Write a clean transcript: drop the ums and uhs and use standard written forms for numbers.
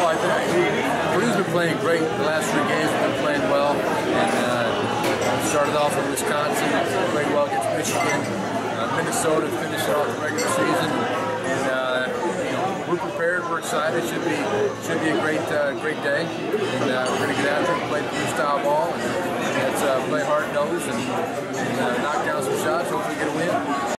Well, I think Purdue's been playing great the last 3 games. We've been playing well, and started off with Wisconsin, played well against Michigan, Minnesota, finished off the regular season, and we're prepared. We're excited. Should be a great day, and we're going to get after it and play Purdue style ball, and let's play hard nose and knock down some shots. Hopefully, get a win.